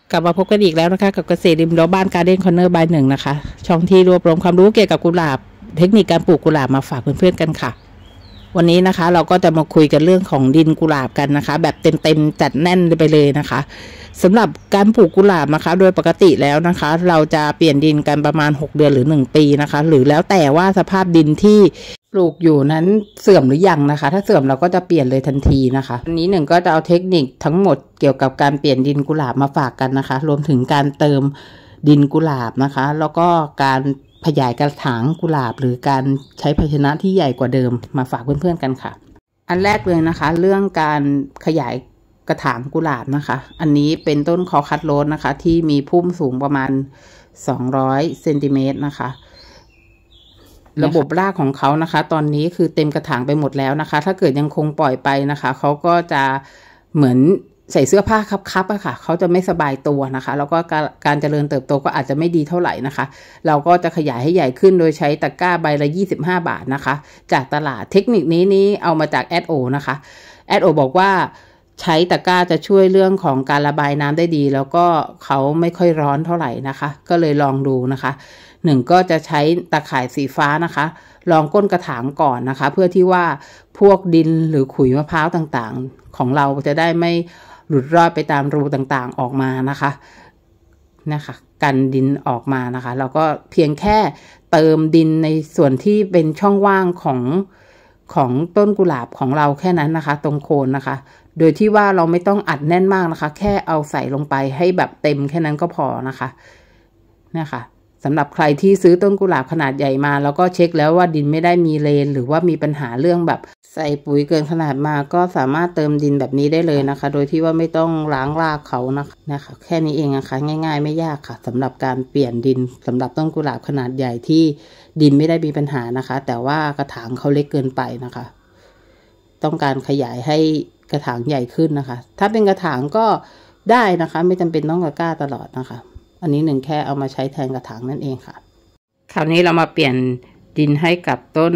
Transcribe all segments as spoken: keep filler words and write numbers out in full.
กลับมาพบกันอีกแล้วนะคะกับเกษตรริมรั้วบ้านการ์เด้นคอร์เนอร์บายหนึ่งนะคะช่องที่รวบรวมความรู้เกี่ยวกับกุหลาบเทคนิคการปลูกกุหลาบมาฝากเพื่อนๆกันค่ะวันนี้นะคะเราก็จะมาคุยกันเรื่องของดินกุหลาบกันนะคะแบบเต็มๆจัดแน่นไปเลยนะคะสำหรับการปลูกกุหลาบนะคะโดยปกติแล้วนะคะเราจะเปลี่ยนดินกันประมาณหกเดือนหรือหนึ่งปีนะคะหรือแล้วแต่ว่าสภาพดินที่ปลูกอยู่นั้นเสื่อมหรือยังนะคะถ้าเสื่อมเราก็จะเปลี่ยนเลยทันทีนะคะวันนี้หนึ่งก็จะเอาเทคนิคทั้งหมดเกี่ยวกับการเปลี่ยนดินกุหลาบมาฝากกันนะคะรวมถึงการเติมดินกุหลาบนะคะแล้วก็การขยายกระถางกุหลาบหรือการใช้ภาชนะที่ใหญ่กว่าเดิมมาฝากเพื่อนๆกันค่ะอันแรกเลยนะคะเรื่องการขยายกระถางกุหลาบนะคะอันนี้เป็นต้นคอคัตโรสนะคะที่มีพุ่มสูงประมาณสองร้อยเซนติเมตรนะคะระบบรากของเขานะคะตอนนี้คือเต็มกระถางไปหมดแล้วนะคะถ้าเกิดยังคงปล่อยไปนะคะเขาก็จะเหมือนใส่เสื้อผ้าคับๆอะค่ะเขาจะไม่สบายตัวนะคะแล้วก็การเจริญเติบโตก็อาจจะไม่ดีเท่าไหร่นะคะเราก็จะขยายให้ใหญ่ขึ้นโดยใช้ตะกร้าใบละยี่สิบห้าบาทนะคะจากตลาดเทคนิคนี้นี้เอามาจากแอดโอนะคะแอดโอบอกว่าใช้ตะกร้าจะช่วยเรื่องของการระบายน้ำได้ดีแล้วก็เขาไม่ค่อยร้อนเท่าไหร่นะคะก็เลยลองดูนะคะหนึ่งก็จะใช้ตะข่ายสีฟ้านะคะรองก้นกระถางก่อนนะคะเพื่อที่ว่าพวกดินหรือขุยมะพร้าวต่างๆของเราจะได้ไม่หลุดรอดไปตามรูต่างๆออกมานะคะนะคะกันดินออกมานะคะเราก็เพียงแค่เติมดินในส่วนที่เป็นช่องว่างของของต้นกุหลาบของเราแค่นั้นนะคะตรงโคนนะคะโดยที่ว่าเราไม่ต้องอัดแน่นมากนะคะแค่เอาใส่ลงไปให้แบบเต็มแค่นั้นก็พอนะคะนะคะสำหรับใครที่ซื้อต้นกุหลาบขนาดใหญ่มาแล้วก็เช็คแล้วว่าดินไม่ได้มีเลนหรือว่ามีปัญหาเรื่องแบบใส่ปุ๋ยเกินขนาดมาก็สามารถเติมดินแบบนี้ได้เลยนะคะโดยที่ว่าไม่ต้องล้างรากเขานะคะนะคะแค่นี้เองนะคะง่ายๆไม่ยากค่ะสำหรับการเปลี่ยนดินสำหรับต้นกุหลาบขนาดใหญ่ที่ดินไม่ได้มีปัญหานะคะแต่ว่ากระถางเขาเล็กเกินไปนะคะต้องการขยายให้กระถางใหญ่ขึ้นนะคะถ้าเป็นกระถางก็ได้นะคะไม่จำเป็นต้องตะกร้าตลอดนะคะอันนี้หนึ่งแค่เอามาใช้แทนกระถางนั่นเองค่ะคราวนี้เรามาเปลี่ยนดินให้กับต้น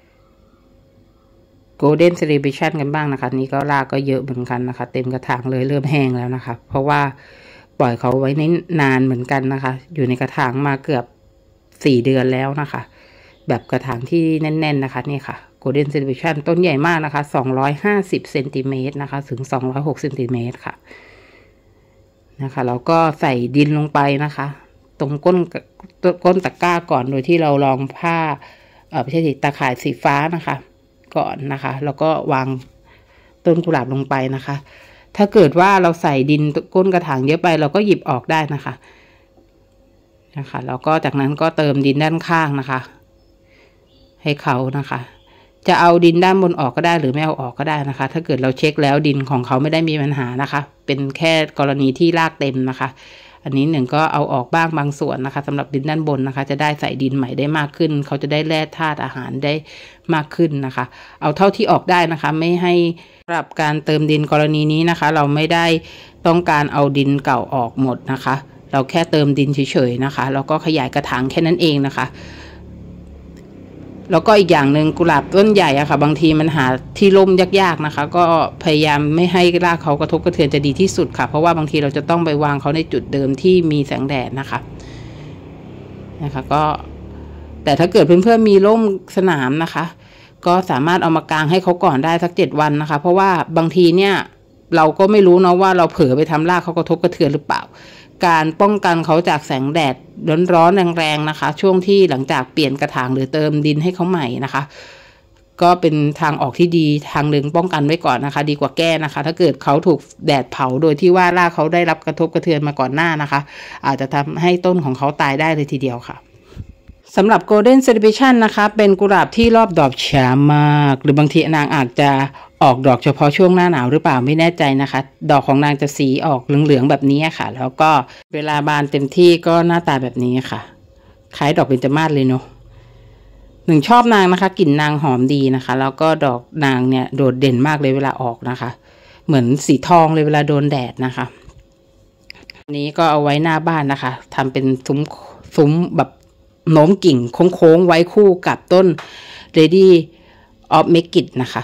Golden Celebration กันบ้างนะคะนี่ก็รากก็เยอะเหมือนกันนะคะเต็มกระถางเลยเริ่มแห้งแล้วนะคะเพราะว่าปล่อยเขาไว้นานเหมือนกันนะคะอยู่ในกระถางมาเกือบสี่เดือนแล้วนะคะแบบกระถางที่แน่นๆนะคะนี่ค่ะ Golden Celebration ต้นใหญ่มากนะคะสองร้อยห้าสิบเซนติเมตรนะคะถึงสองร้อยหกเซนติเมตรค่ะนะคะแล้วก็ใส่ดินลงไปนะคะตรงก้นก้นตะกร้าก่อนโดยที่เราลองผ้าเอ่อไม่ใช่ตะข่ายสีฟ้านะคะก่อนนะคะแล้วก็วางต้นกุหลาบลงไปนะคะถ้าเกิดว่าเราใส่ดินก้นกระถางเยอะไปเราก็หยิบออกได้นะคะนะคะแล้วก็จากนั้นก็เติมดินด้านข้างนะคะให้เขานะคะจะเอาดินด้านบนออกก็ได้หรือไม่เอาออกก็ได้นะคะถ้าเกิดเราเช็คแล้วดินของเขาไม่ได้มีปัญหานะคะเป็นแค่กรณีที่รากเต็มนะคะอันนี้หนึ่งก็เอาออกบ้างบางส่วนนะคะสำหรับดินด้านบนนะคะจะได้ใส่ดินใหม่ได้มากขึ้นเขาจะได้แร่ธาตุอาหารได้มากขึ้นนะคะเอาเท่าที่ออกได้นะคะไม่ให้สำหรับการเติมดินกรณีนี้นะคะเราไม่ได้ต้องการเอาดินเก่าออกหมดนะคะเราแค่เติมดินเฉยๆนะคะแล้วก็ขยายกระถางแค่นั้นเองนะคะแล้วก็อีกอย่างหนึ่งกุหลาบต้นใหญ่อะค่ะบางทีมันหาที่ร่มยากๆนะคะก็พยายามไม่ให้รากเขากระทบกระเทือนจะดีที่สุดค่ะเพราะว่าบางทีเราจะต้องไปวางเขาในจุดเดิมที่มีแสงแดดนะคะนะคะก็แต่ถ้าเกิดเพื่อนๆมีร่มสนามนะคะก็สามารถเอามากางให้เขาก่อนได้สักเจ็ดวันนะคะเพราะว่าบางทีเนี่ยเราก็ไม่รู้เนาะว่าเราเผลอไปทำรากเขากระทบกระเทือนหรือเปล่าการป้องกันเขาจากแสงแดดร้อนๆแรงๆนะคะช่วงที่หลังจากเปลี่ยนกระถางหรือเติมดินให้เขาใหม่นะคะก็เป็นทางออกที่ดีทางหนึ่งป้องกันไว้ก่อนนะคะดีกว่าแก้นะคะถ้าเกิดเขาถูกแดดเผาโดยที่ว่ารากเขาได้รับกระทบกระเทือนมาก่อนหน้านะคะอาจจะทำให้ต้นของเขาตายได้เลยทีเดียวค่ะสำหรับ Golden Celebration นะคะเป็นกุหลาบที่รอบดอกช้ามากหรือบางทีนางอาจจะออกดอกเฉพาะช่วงหน้าหนาวหรือเปล่าไม่แน่ใจนะคะดอกของนางจะสีออกเหลืองๆแบบนี้ค่ะแล้วก็เวลาบานเต็มที่ก็หน้าตาแบบนี้ค่ะคล้ายดอกเบญจมาศเลยเนาะหนึ่งชอบนางนะคะกลิ่นนางหอมดีนะคะแล้วก็ดอกนางเนี่ยโดดเด่นมากเลยเวลาออกนะคะเหมือนสีทองเลยเวลาโดนแดดนะคะอันนี้ก็เอาไว้หน้าบ้านนะคะทำเป็นซุ้มซุ้มแบบโน้มกิ่งโค้งๆไว้คู่กับต้น Lady of Megid นะคะ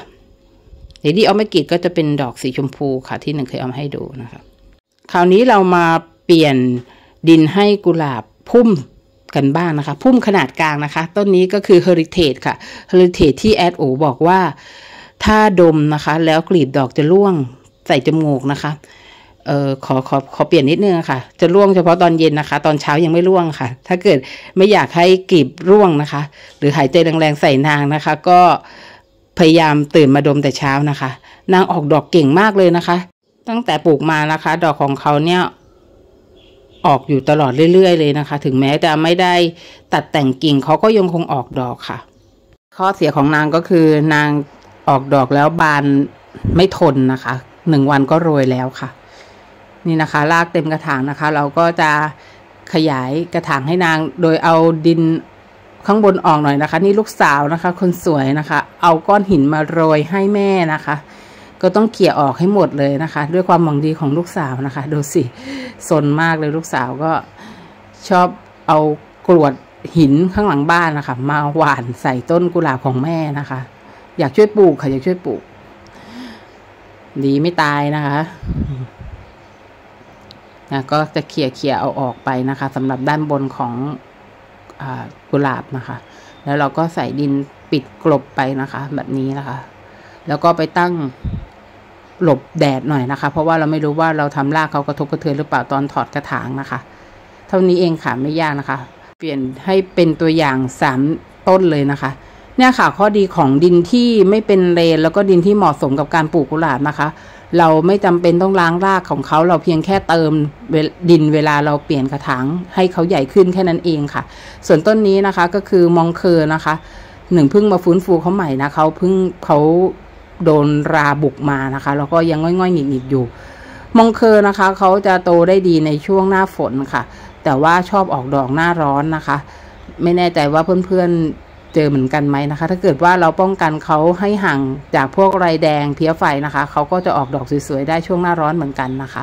Lady of Megid ก็จะเป็นดอกสีชมพูค่ะที่หนึ่งเคยเอามาให้ดูนะคะคราวนี้เรามา เปปลี่ยนดินให้กุหลาบพุ่มกันบ้างนะคะพุ่มขนาดกลางนะคะต้นนี้ก็คือ Heritage ค่ะ Heritage ที่แอดโอบอกว่าถ้าดมนะคะแล้วกลีบดอกจะร่วงใส่จมูกนะคะเออขอขอขอเปลี่ยนนิดนึงค่ะจะร่วงเฉพาะตอนเย็นนะคะตอนเช้ายังไม่ร่วงค่ะถ้าเกิดไม่อยากให้กลีบร่วงนะคะหรือหายใจแรงๆใส่นางนะคะก็พยายามตื่นมาดมแต่เช้านะคะนางออกดอกเก่งมากเลยนะคะตั้งแต่ปลูกมานะคะดอกของเขาเนี่ยออกอยู่ตลอดเรื่อยๆเลยนะคะถึงแม้จะไม่ได้ตัดแต่งกิ่งเขาก็ยังคงออกดอกค่ะข้อเสียของนางก็คือนางออกดอกแล้วบานไม่ทนนะคะหนึ่งวันก็โรยแล้วค่ะนี่นะคะรากเต็มกระถางนะคะเราก็จะขยายกระถางให้นางโดยเอาดินข้างบนออกหน่อยนะคะนี่ลูกสาวนะคะคนสวยนะคะเอาก้อนหินมาโรยให้แม่นะคะก็ต้องเกี่ยออกให้หมดเลยนะคะด้วยความหวังดีของลูกสาวนะคะดูสิซนมากเลยลูกสาวก็ชอบเอากรวดหินข้างหลังบ้านนะคะมาหว่านใส่ต้นกุหลาบของแม่นะคะอยากช่วยปลูกค่ะอยากช่วยปลูกดีไม่ตายนะคะนะก็จะเขี่ยเขี่ยเอาออกไปนะคะสำหรับด้านบนของอ่ากุหลาบนะคะแล้วเราก็ใส่ดินปิดกลบไปนะคะแบบนี้นะคะแล้วก็ไปตั้งหลบแดดหน่อยนะคะเพราะว่าเราไม่รู้ว่าเราทำรากเขากระทบกระเทือนหรือเปล่าตอนถอดกระถางนะคะเท่านี้เองค่ะไม่ยากนะคะเปลี่ยนให้เป็นตัวอย่างสามต้นเลยนะคะเนี่ยค่ะข้อดีของดินที่ไม่เป็นเลนแล้วก็ดินที่เหมาะสมกับการปลูกกุหลาบนะคะเราไม่จำเป็นต้องล้างรากของเขาเราเพียงแค่เติมดินเวลาเราเปลี่ยนกระถางให้เขาใหญ่ขึ้นแค่นั้นเองค่ะส่วนต้นนี้นะคะก็คือมองเคอร์นะคะหนึ่งเพิ่งมาฟื้นฟูเขาใหม่นะเขาเพิ่งเขาโดนราบุกมานะคะแล้วก็ยังง่อยๆหงิกๆอยู่มองเคอร์นะคะเขาจะโตได้ดีในช่วงหน้าฝนค่ะแต่ว่าชอบออกดอกหน้าร้อนนะคะไม่แน่ใจว่าเพื่อนๆเจอเหมือนกันไหมนะคะถ้าเกิดว่าเราป้องกันเขาให้ห่างจากพวกไรแดงเพี้ยไฟนะคะเขาก็จะออกดอกสวยๆได้ช่วงหน้าร้อนเหมือนกันนะคะ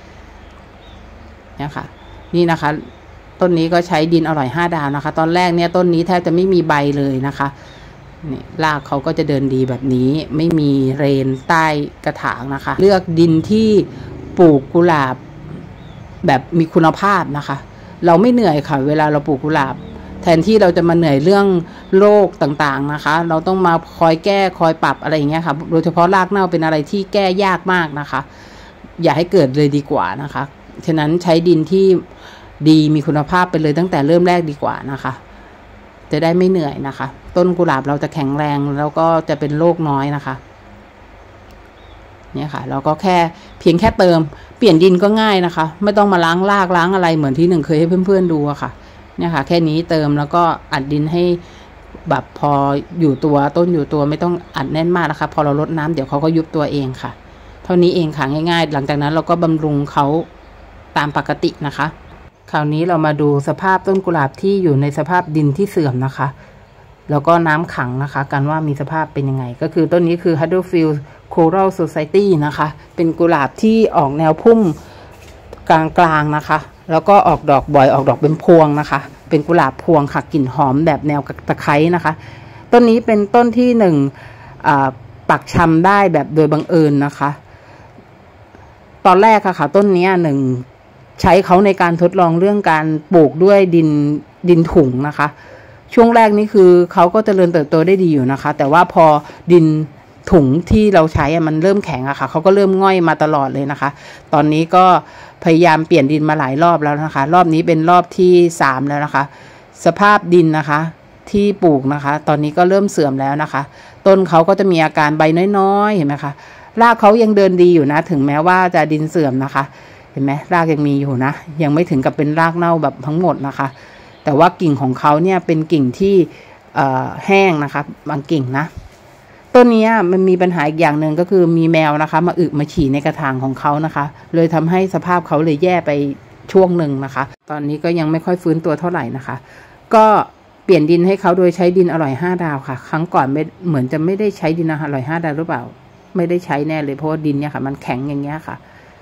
เนี่ยค่ะนี่นะคะต้นนี้ก็ใช้ดินอร่อยห้าดาวนะคะตอนแรกเนี่ยต้นนี้แทบจะไม่มีใบเลยนะคะนี่รากเขาก็จะเดินดีแบบนี้ไม่มีเรนใต้กระถางนะคะเลือกดินที่ปลูกกุหลาบแบบมีคุณภาพนะคะเราไม่เหนื่อยค่ะเวลาเราปลูกกุหลาบแทนที่เราจะมาเหนื่อยเรื่องโรคต่างๆนะคะเราต้องมาคอยแก้คอยปรับอะไรอย่างเงี้ยค่ะโดยเฉพาะรากเน่าเป็นอะไรที่แก้ยากมากนะคะอย่าให้เกิดเลยดีกว่านะคะฉะนั้นใช้ดินที่ดีมีคุณภาพไปเลยตั้งแต่เริ่มแรกดีกว่านะคะจะได้ไม่เหนื่อยนะคะต้นกุหลาบเราจะแข็งแรงแล้วก็จะเป็นโรคน้อยนะคะเนี่ยค่ะเราก็แค่เพียงแค่เติมเปลี่ยนดินก็ง่ายนะคะไม่ต้องมาล้างรากล้างอะไรเหมือนที่หนึ่งเคยให้เพื่อนๆดูอะค่ะเนี่ยค่ะแค่นี้เติมแล้วก็อัดดินให้แบบพออยู่ตัวต้นอยู่ตัวไม่ต้องอัดแน่นมากนะคะพอเราลดน้ำเดี๋ยวเขาก็ยุบตัวเองค่ะเท่านี้เองค่ะง่ายๆหลังจากนั้นเราก็บำรุงเขาตามปกตินะคะคราวนี้เรามาดูสภาพต้นกุหลาบที่อยู่ในสภาพดินที่เสื่อมนะคะแล้วก็น้ำขังนะคะกันว่ามีสภาพเป็นยังไงก็คือต้นนี้คือ Huddersfield Coral Society นะคะเป็นกุหลาบที่ออกแนวพุ่มกลางๆนะคะแล้วก็ออกดอกบ่อยออกดอกเป็นพวงนะคะเป็นกุหลาบพวงค่ะกลิ่นหอมแบบแนวตะไคร้นะคะต้นนี้เป็นต้นที่หนึ่งปักชำได้แบบโดยบังเอิญนะคะตอนแรกค่ะต้นนี้หนึ่งใช้เขาในการทดลองเรื่องการปลูกด้วยดินดินถุงนะคะช่วงแรกนี่คือเขาก็เจริญเติบโตได้ดีอยู่นะคะแต่ว่าพอดินถุงที่เราใช้มันเริ่มแข็งอะค่ะเขาก็เริ่มง่อยมาตลอดเลยนะคะตอนนี้ก็พยายามเปลี่ยนดินมาหลายรอบแล้วนะคะรอบนี้เป็นรอบที่สามแล้วนะคะสภาพดินนะคะที่ปลูกนะคะตอนนี้ก็เริ่มเสื่อมแล้วนะคะต้นเขาก็จะมีอาการใบน้อยๆเห็นไหมคะรากเขายังเดินดีอยู่นะถึงแม้ว่าจะดินเสื่อมนะคะเห็นไหมรากยังมีอยู่นะยังไม่ถึงกับเป็นรากเน่าแบบทั้งหมดนะคะแต่ว่ากิ่งของเขาเนี่ยเป็นกิ่งที่แห้งนะคะบางกิ่งนะต้นนี้มันมีปัญหาอีกอย่างหนึ่งก็คือมีแมวนะคะมาอึมาฉี่ในกระถางของเขานะคะเลยทำให้สภาพเขาเลยแย่ไปช่วงหนึ่งนะคะตอนนี้ก็ยังไม่ค่อยฟื้นตัวเท่าไหร่นะคะก็เปลี่ยนดินให้เขาโดยใช้ดินอร่อยห้าดาวค่ะครั้งก่อนไม่เหมือนจะไม่ได้ใช้ดินอร่อยห้าดาวหรือเปล่าไม่ได้ใช้แน่เลยเพราะว่าดินเนี่ยค่ะมันแข็งอย่างเงี้ยค่ะ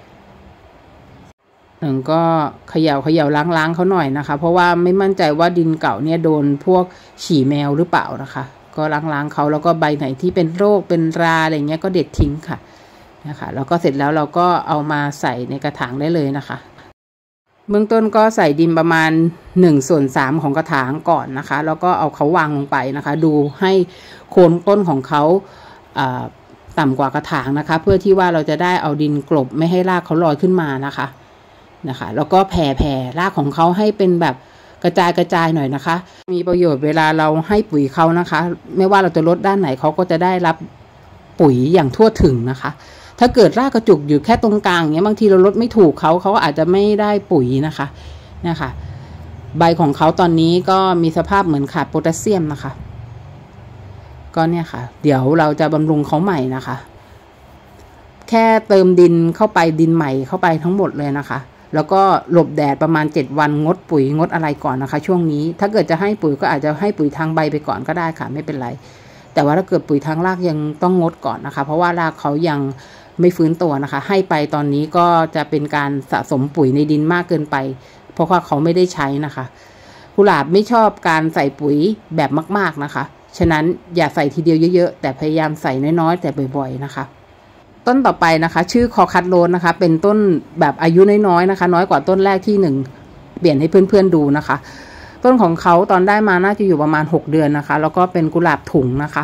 หนึ่งก็เขย่าเขย่าล้างๆเขาหน่อยนะคะเพราะว่าไม่มั่นใจว่าดินเก่าเนี่ยโดนพวกฉี่แมวหรือเปล่านะคะก็ล้างๆเขาแล้วก็ใบไหนที่เป็นโรคเป็นราอะไรเงี้ยก็เด็ดทิ้งค่ะนะคะแล้วก็เสร็จแล้วเราก็เอามาใส่ในกระถางได้เลยนะคะเบื้องต้นก็ใส่ดินประมาณหนึ่งส่วนสามของกระถางก่อนนะคะแล้วก็เอาเขาวางลงไปนะคะดูให้โคนต้นของเขาต่ำกว่ากระถางนะคะเพื่อที่ว่าเราจะได้เอาดินกลบไม่ให้รากเขาลอยขึ้นมานะคะนะคะแล้วก็แผ่แผ่รากของเขาให้เป็นแบบกระจายกระจายหน่อยนะคะมีประโยชน์เวลาเราให้ปุ๋ยเขานะคะไม่ว่าเราจะลดด้านไหนเขาก็จะได้รับปุ๋ยอย่างทั่วถึงนะคะถ้าเกิดรากกระจุกอยู่แค่ตรงกลางอย่างเงี้ยบางทีเราลดไม่ถูกเขาเขาอาจจะไม่ได้ปุ๋ยนะคะเนี่ยค่ะใบของเขาตอนนี้ก็มีสภาพเหมือนขาดโพแทสเซียมนะคะก็เนี่ยค่ะเดี๋ยวเราจะบำรุงเขาใหม่นะคะแค่เติมดินเข้าไปดินใหม่เข้าไปทั้งหมดเลยนะคะแล้วก็หลบแดดประมาณเจ็ดวันงดปุ๋ยงดอะไรก่อนนะคะช่วงนี้ถ้าเกิดจะให้ปุ๋ยก็อาจจะให้ปุ๋ยทางใบไปก่อนก็ได้ค่ะไม่เป็นไรแต่ว่าถ้าเกิดปุ๋ยทางรากยังต้องงดก่อนนะคะเพราะว่ารากเขายังไม่ฟื้นตัวนะคะให้ไปตอนนี้ก็จะเป็นการสะสมปุ๋ยในดินมากเกินไปเพราะว่าเขาไม่ได้ใช้นะคะกุหลาบไม่ชอบการใส่ปุ๋ยแบบมากๆนะคะฉะนั้นอย่าใส่ทีเดียวเยอะๆแต่พยายามใส่น้อยๆแต่บ่อยๆนะคะต้นต่อไปนะคะชื่อคอคัตโรสนะคะเป็นต้นแบบอายุน้อยๆนะคะน้อยกว่าต้นแรกที่หนึ่งเปลี่ยนให้เพื่อนๆดูนะคะต้นของเขาตอนได้มาน่าจะอยู่ประมาณหกเดือนนะคะแล้วก็เป็นกุหลาบถุงนะคะ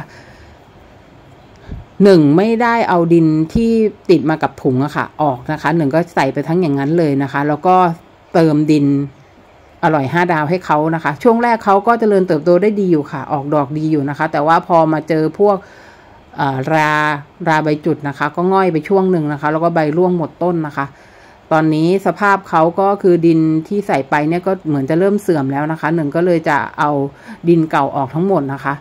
หนึ่งไม่ได้เอาดินที่ติดมากับถุงอะค่ะออกนะคะหนึ่งก็ใส่ไปทั้งอย่างนั้นเลยนะคะแล้วก็เติมดินอร่อยห้าดาวให้เขานะคะช่วงแรกเขาก็เจริญเติบโตได้ดีอยู่ค่ะออกดอกดีอยู่นะคะแต่ว่าพอมาเจอพวกราราใบจุดนะคะก็ง่อยไปช่วงหนึ่งนะคะแล้วก็ใบร่วงหมดต้นนะคะตอนนี้สภาพเขาก็คือดินที่ใส่ไปเนี่ยก็เหมือนจะเริ่มเสื่อมแล้วนะคะหนึ่งก็เลยจะเอาดินเก่าออกทั้งหมดนะคะ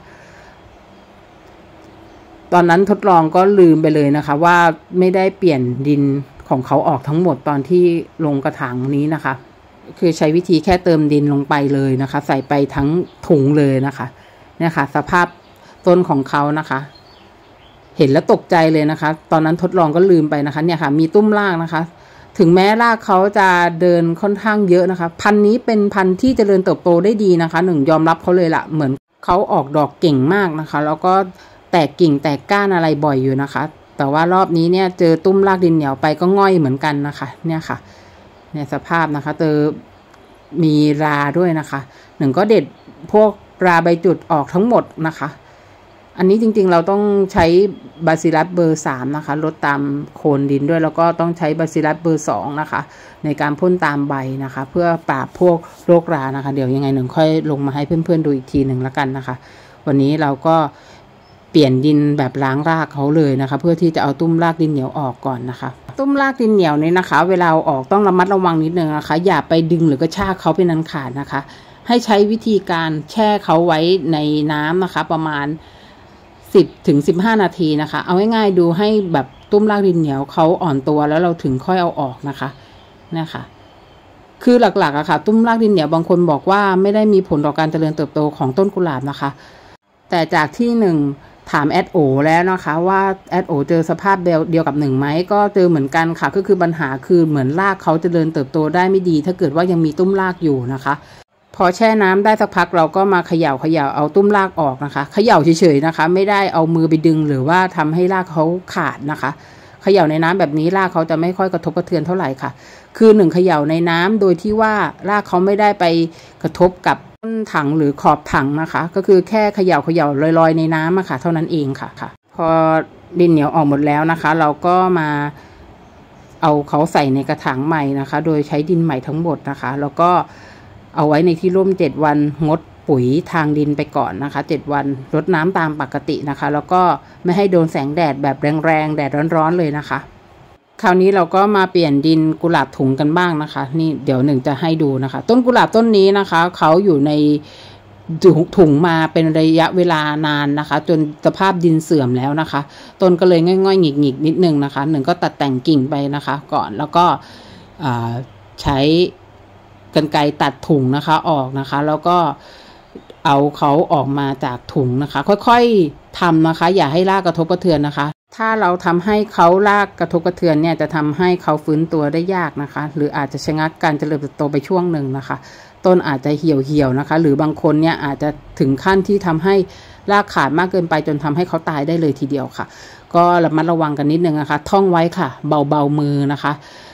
ตอนนั้นทดลองก็ลืมไปเลยนะคะว่าไม่ได้เปลี่ยนดินของเขาออกทั้งหมดตอนที่ลงกระถางนี้นะคะคือใช้วิธีแค่เติมดินลงไปเลยนะคะใส่ไปทั้งถุงเลยนะคะเนี่ยค่ะสภาพต้นของเขานะคะเห็นแล้วตกใจเลยนะคะตอนนั้นทดลองก็ลืมไปนะคะเนี่ยค่ะมีตุ้มรากนะคะถึงแม้รากเขาจะเดินค่อนข้างเยอะนะคะพันธุ์นี้เป็นพันธุ์ที่เจริญเติบโตได้ดีนะคะหนึ่งยอมรับเขาเลยละเหมือนเขาออกดอกเก่งมากนะคะแล้วก็แตกกิ่งแตกก้านอะไรบ่อยอยู่นะคะแต่ว่ารอบนี้เนี่ยเจอตุ้มรากดินเหนียวไปก็ง่อยเหมือนกันนะคะเนี่ยค่ะเนี่ยสภาพนะคะเจอมีราด้วยนะคะหนึ่งก็เด็ดพวกราใบจุดออกทั้งหมดนะคะอันนี้จริงๆเราต้องใช้บาซิลัสเบอร์สามนะคะลดตามโคนดินด้วยแล้วก็ต้องใช้บาซิลัสเบอร์สองนะคะในการพ่นตามใบนะคะเพื่อปราบพวกโรครานะคะเดี๋ยวยังไงหนึ่งค่อยลงมาให้เพื่อนๆดูอีกทีหนึ่งแล้วกันนะคะวันนี้เราก็เปลี่ยนดินแบบล้างรากเขาเลยนะคะเพื่อที่จะเอาตุ้มรากดินเหนียวออกก่อนนะคะตุ้มรากดินเหนียวนี้นะคะเวลาเอาออกต้องระมัดระวังนิดนึงนะคะอย่าไปดึงหรือกระชากเขาเป็นอันขาดนะคะให้ใช้วิธีการแช่เขาไว้ในน้ำนะคะประมาณสิบถึงสิบห้านาทีนะคะเอาง่ายๆดูให้แบบตุ้มรากดินเหนียวเขาอ่อนตัวแล้วเราถึงค่อยเอาออกนะคะนะคะคือหลักๆอะค่ะตุ้มรากดินเหนียวบางคนบอกว่าไม่ได้มีผลต่อการเจริญเติบโตของต้นกุหลาบนะคะแต่จากที่หนึ่งถามแอดโอแล้วนะคะว่าแอดโอเจอสภาพเดียวกับหนึ่งไหมก็เจอเหมือนกันค่ะก็คือปัญหาคือเหมือนรากเขาเจริญเติบโตได้ไม่ดีถ้าเกิดว่ายังมีตุ้มรากอยู่นะคะพอแช่น้ำได้สักพักเราก็มาเขย่าเขย่าเอาตุ้มรากออกนะคะเขย่าเฉยๆนะคะไม่ได้เอามือไปดึงหรือว่าทำให้รากเขาขาดนะคะเขย่าในน้ำแบบนี้รากเขาจะไม่ค่อยกระทบกระเทือนเท่าไหร่ค่ะคือหนึ่งเขย่าในน้ำโดยที่ว่ารากเขาไม่ได้ไปกระทบกับต้นถังหรือขอบถังนะคะก็คือแค่เขย่าเขย่าลอยๆในน้ำอะค่ะเท่านั้นเองค่ะค่ะพอดินเหนียวออกหมดแล้วนะคะเราก็มาเอาเขาใส่ในกระถางใหม่นะคะโดยใช้ดินใหม่ทั้งหมดนะคะแล้วก็เอาไว้ในที่ร่มเจ็ดวันงดปุ๋ยทางดินไปก่อนนะคะเจ็ดวันรดน้ำตามปกตินะคะแล้วก็ไม่ให้โดนแสงแดดแบบแรงๆแดดร้อนๆเลยนะคะคราวนี้เราก็มาเปลี่ยนดินกุหลาบถุงกันบ้างนะคะนี่เดี๋ยวหนึ่งจะให้ดูนะคะต้นกุหลาบต้นนี้นะคะเขาอยู่ในถุงมาเป็นระยะเวลานานนะคะจนสภาพดินเสื่อมแล้วนะคะต้นก็เลยง่อยๆหงิกๆนิดนึงนะคะหนึ่งก็ตัดแต่งกิ่งไปนะคะก่อนแล้วก็ใช้กรรไกรตัดถุงนะคะออกนะคะแล้วก็เอาเขาออกมาจากถุงนะคะค่อยๆทำนะคะอย่าให้รากกระทบกระเทือนนะคะถ้าเราทำให้เขารากกระทบกระเทือนเนี่ยจะทำให้เขาฟื้นตัวได้ยากนะคะหรืออาจจะชะงักการเจริญเติบโตไปช่วงหนึ่งนะคะต้นอาจจะเหี่ยวเหี่ยวนะคะหรือบางคนเนี่ยอาจจะถึงขั้นที่ทำให้รากขาดมากเกินไปจนทำให้เขาตายได้เลยทีเดียวค่ะก็ระมัดระวังกันนิดนึงนะคะท่องไว้ค่ะเบาๆมือนะคะ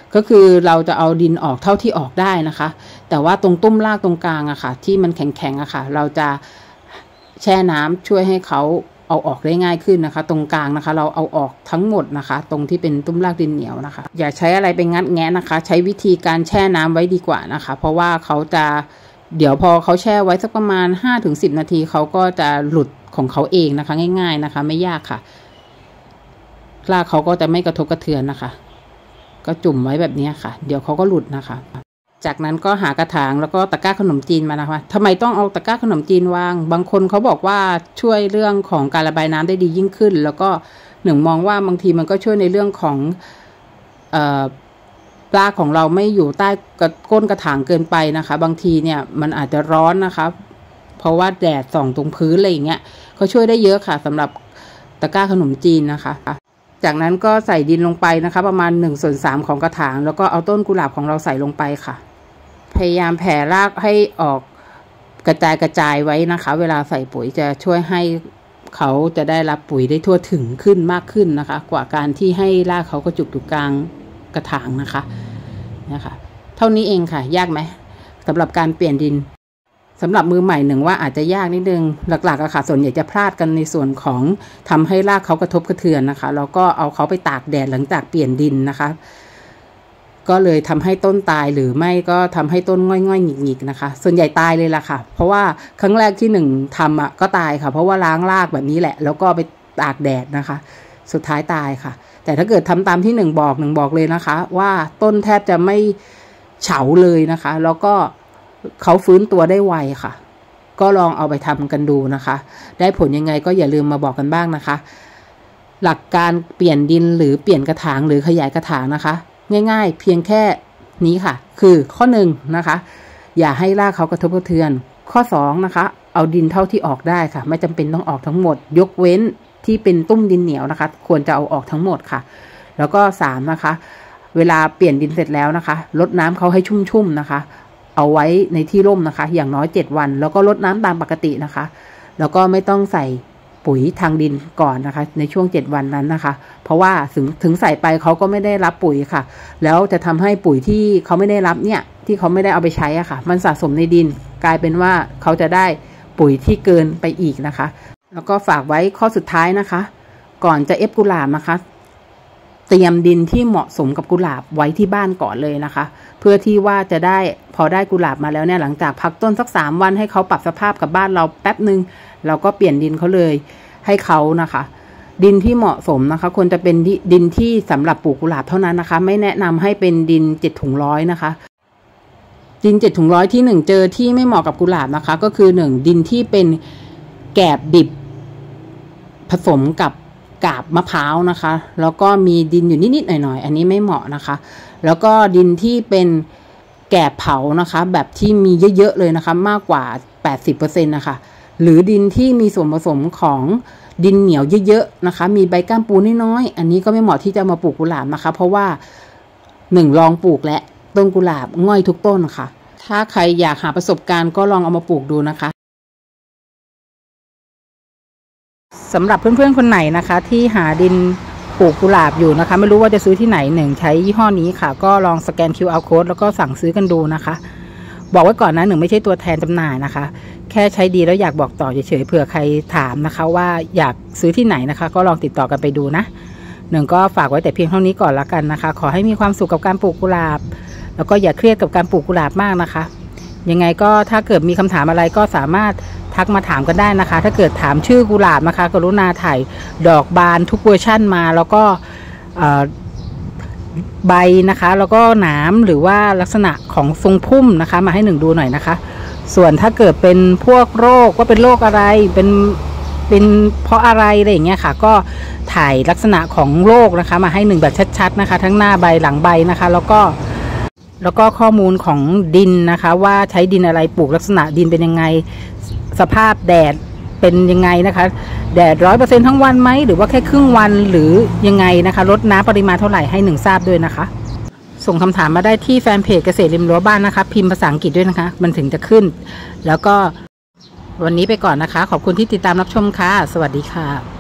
ก็คือเราจะเอาดินออกเท่าที่ออกได้นะคะแต่ว่าตรงตุ้มรากตรงกลางอะค่ะที่มันแข็งๆอะค่ะเราจะแช่น้ำช่วยให้เขาเอาออกได้ง่ายขึ้นนะคะตรงกลางนะคะเราเอาออกทั้งหมดนะคะตรงที่เป็นตุ้มรากดินเหนียวนะคะอย่าใช้อะไรไปงัดแงะนะคะใช้วิธีการแช่น้ำไว้ดีกว่านะคะเพราะว่าเขาจะเดี๋ยวพอเขาแช่ไว้สักประมาณ ห้าถึงสิบ นาทีเขาก็จะหลุดของเขาเองนะคะง่ายๆนะคะไม่ยากค่ะรากเขาก็จะไม่กระทบกระเทือนนะคะก็จุ่มไว้แบบนี้ค่ะเดี๋ยวเขาก็หลุดนะคะจากนั้นก็หากระถางแล้วก็ตะกร้าขนมจีนมานะคะทำไมต้องเอาตะกร้าขนมจีนวางบางคนเขาบอกว่าช่วยเรื่องของการระบายน้ำได้ดียิ่งขึ้นแล้วก็หนึ่งมองว่าบางทีมันก็ช่วยในเรื่องของเอ่อปลาของเราไม่อยู่ใต้ก้นกระถางเกินไปนะคะบางทีเนี่ยมันอาจจะร้อนนะคะเพราะว่าแดดส่องตรงพื้นอะไรอย่างเงี้ยเขาช่วยได้เยอะค่ะสำหรับตะกร้าขนมจีนนะคะจากนั้นก็ใส่ดินลงไปนะคะประมาณหนึ่งส่วนสามของกระถางแล้วก็เอาต้นกุหลาบของเราใส่ลงไปค่ะพยายามแผ่รากให้ออกกระจายกระจายไว้นะคะเวลาใส่ปุ๋ยจะช่วยให้เขาจะได้รับปุ๋ยได้ทั่วถึงขึ้นมากขึ้นนะคะกว่าการที่ให้รากเขากระจุกอยู่กลางกระถางนะคะนะคะเท่านี้เองค่ะยากไหมสำหรับการเปลี่ยนดินสำหรับมือใหม่หนึ่งว่าอาจจะยากนิดนึงหลักๆอะค่ะส่วนใหญ่จะพลาดกันในส่วนของทำให้รากเขากระทบกระเทือนนะคะแล้วก็เอาเขาไปตากแดดหลังจากเปลี่ยนดินนะคะก็เลยทำให้ต้นตายหรือไม่ก็ทำให้ต้นง่อยๆหงิกๆนะคะส่วนใหญ่ตายเลยล่ะค่ะเพราะว่าครั้งแรกที่หนึ่งทำอ่ะก็ตายค่ะเพราะว่าล้างรากแบบนี้แหละแล้วก็ไปตากแดดนะคะสุดท้ายตายค่ะแต่ถ้าเกิดทำตามที่หนึ่งบอกหนึ่งบอกเลยนะคะว่าต้นแทบจะไม่เฉาเลยนะคะแล้วก็เขาฟื้นตัวได้ไวค่ะก็ลองเอาไปทำกันดูนะคะได้ผลยังไงก็อย่าลืมมาบอกกันบ้างนะคะหลักการเปลี่ยนดินหรือเปลี่ยนกระถางหรือขยายกระถางนะคะง่ายๆเพียงแค่นี้ค่ะคือข้อหนึ่งนะคะอย่าให้รากเขากระทบกระเทือนข้อสองนะคะเอาดินเท่าที่ออกได้ค่ะไม่จำเป็นต้องออกทั้งหมดยกเว้นที่เป็นตุ้มดินเหนียวนะคะควรจะเอาออกทั้งหมดค่ะแล้วก็สามนะคะเวลาเปลี่ยนดินเสร็จแล้วนะคะลดน้ำเขาให้ชุ่มๆนะคะเอาไว้ในที่ร่มนะคะอย่างน้อยเจ็ดวันแล้วก็ลดน้ำตามปกตินะคะแล้วก็ไม่ต้องใส่ปุ๋ยทางดินก่อนนะคะในช่วงเจ็ดวันนั้นนะคะเพราะว่าถึงถึงใส่ไปเขาก็ไม่ได้รับปุ๋ยค่ะแล้วจะทำให้ปุ๋ยที่เขาไม่ได้รับเนี่ยที่เขาไม่ได้เอาไปใช้อะค่ะมันสะสมในดินกลายเป็นว่าเขาจะได้ปุ๋ยที่เกินไปอีกนะคะแล้วก็ฝากไว้ข้อสุดท้ายนะคะก่อนจะเอฟกุหลาบนะคะเตรียมดินที่เหมาะสมกับกุหลาบไว้ที่บ้านก่อนเลยนะคะเพื่อที่ว่าจะได้พอได้กุหลาบมาแล้วเนี่ยหลังจากพักต้นสักสามวันให้เขาปรับสภาพกับบ้านเราแป๊บนึงเราก็เปลี่ยนดินเขาเลยให้เขานะคะดินที่เหมาะสมนะคะควรจะเป็นดินที่สำหรับปลูกกุหลาบเท่านั้นนะคะไม่แนะนำให้เป็นดินเจ็ดถุงร้อยนะคะดินเจ็ดถุงร้อยที่หนึ่งเจอที่ไม่เหมาะกับกุหลาบนะคะก็คือหนึ่งดินที่เป็นแกบดิบผสมกับกาบมะพร้าวนะคะแล้วก็มีดินอยู่นิดๆหน่อยๆอันนี้ไม่เหมาะนะคะแล้วก็ดินที่เป็นแกบเผานะคะแบบที่มีเยอะๆเลยนะคะมากกว่า แปดสิบเปอร์เซ็นต์ นะคะหรือดินที่มีส่วนผสมของดินเหนียวเยอะๆนะคะมีใบก้านปูน้อยๆอันนี้ก็ไม่เหมาะที่จะมาปลูกกุหลาบนะคะเพราะว่าหนึ่งลองปลูกและต้นกุหลาบง่อยทุกต้นค่ะถ้าใครอยากหาประสบการณ์ก็ลองเอามาปลูกดูนะคะสำหรับเพื่อนๆคนไหนนะคะที่หาดินปลูกกุหลาบอยู่นะคะไม่รู้ว่าจะซื้อที่ไหนหนึ่งใช้ยี่ห้อนี้ค่ะก็ลองสแกน คิว อาร์ Code แล้วก็สั่งซื้อกันดูนะคะบอกไว้ก่อนนะหนึ่งไม่ใช่ตัวแทนจำหน่ายนะคะแค่ใช้ดีแล้วอยากบอกต่อเฉยๆเผื่อใครถามนะคะว่าอยากซื้อที่ไหนนะคะก็ลองติดต่อกันไปดูนะหนึ่งก็ฝากไว้แต่เพียงเท่านี้ก่อนละกันนะคะขอให้มีความสุขกับการปลูกกุหลาบแล้วก็อย่าเครียดกับการปลูกกุหลาบมากนะคะยังไงก็ถ้าเกิดมีคำถามอะไรก็สามารถทักมาถามกันได้นะคะถ้าเกิดถามชื่อกุหลาบนะคะกรุณาถ่ายดอกบานทุกเวอร์ชั่นมาแล้วก็ใบนะคะแล้วก็หนามหรือว่าลักษณะของทรงพุ่มนะคะมาให้หนึ่งดูหน่อยนะคะส่วนถ้าเกิดเป็นพวกโรคว่าเป็นโรคอะไรเป็นเป็นเพราะอะไรอะไรอย่างเงี้ยค่ะก็ถ่ายลักษณะของโรคนะคะมาให้หนึ่งแบบชัดๆนะคะทั้งหน้าใบหลังใบนะคะแล้วก็แล้วก็ข้อมูลของดินนะคะว่าใช้ดินอะไรปลูกลักษณะดินเป็นยังไงสภาพแดดเป็นยังไงนะคะแดดร้อยเปอร์เซ็นต์ทั้งวันไหมหรือว่าแค่ครึ่งวันหรือยังไงนะคะลดน้ำปริมาณเท่าไหร่ให้หนึ่งทราบด้วยนะคะส่งคำถามมาได้ที่แฟนเพจเกษตรริมรั้วบ้านนะคะพิมพ์ภาษาอังกฤษด้วยนะคะมันถึงจะขึ้นแล้วก็วันนี้ไปก่อนนะคะขอบคุณที่ติดตามรับชมค่ะสวัสดีค่ะ